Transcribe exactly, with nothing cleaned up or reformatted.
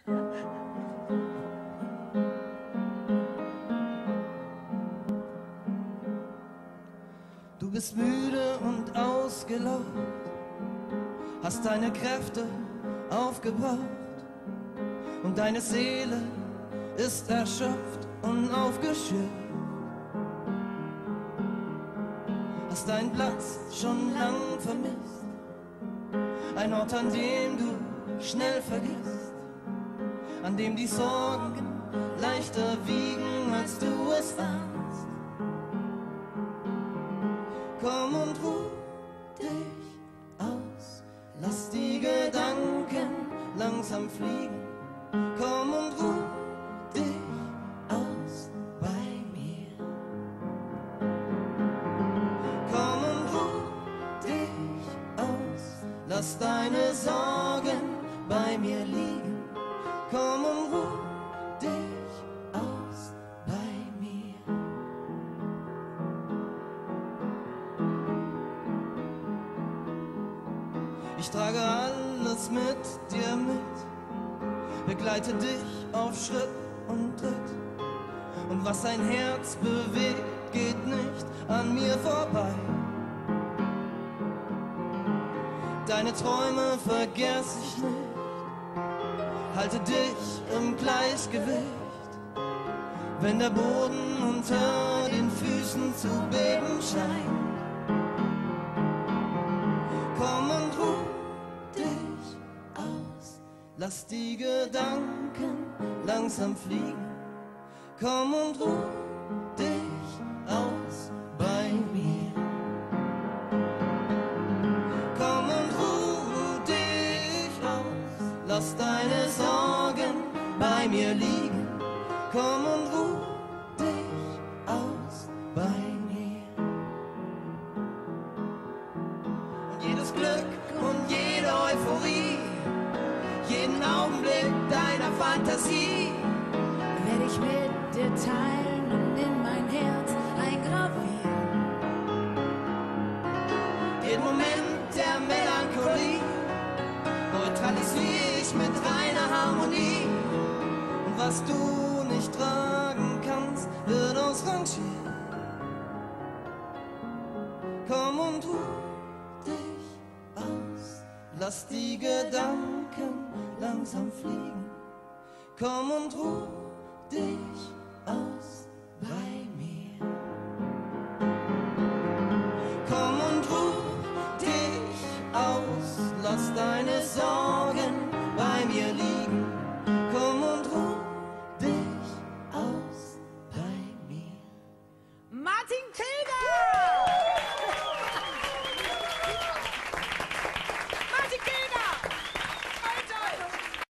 Du bist müde und ausgelaugt, hast deine Kräfte aufgebraucht und deine Seele ist erschöpft und aufgeschürft. Hast deinen Platz schon lang vermisst, ein Ort, an dem du schnell vergisst, an dem die Sorgen leichter wiegen, als du es ahnst. Komm und ruh dich aus, lass die Gedanken langsam fliegen. Komm und ruh dich aus bei mir. Komm und ruh dich aus, lass deine Sorgen bei mir liegen. Komm und ruh dich aus bei mir. Ich trage alles mit dir mit, begleite dich auf Schritt und Tritt. Und was dein Herz bewegt, geht nicht an mir vorbei. Deine Träume vergess ich nicht, halte dich im Gleichgewicht, wenn der Boden unter den Füßen zu beben scheint. Komm und ruh dich aus, lass die Gedanken langsam fliegen. Komm und ruh dich aus bei mir. Komm und ruh dich aus, lass deine Sorgen bei mir liegen. Komm und ruh dich aus bei mir. Und jedes Glück und jede Euphorie, jeden Augenblick deiner Fantasie werde ich mit dir teilen und in mein Herz eingravieren. Jeden Moment der Melancholie neutralisiere ich mit reiner Harmonie. Und was du nicht tragen kannst, wird ausrangiert. Komm und ruh dich aus, lass die Gedanken langsam fliegen. Komm und ruh dich aus bei mir. Komm und ruh dich aus, lass deine Sorgen bei mir liegen. Komm und ruh dich aus bei mir. Martin Till!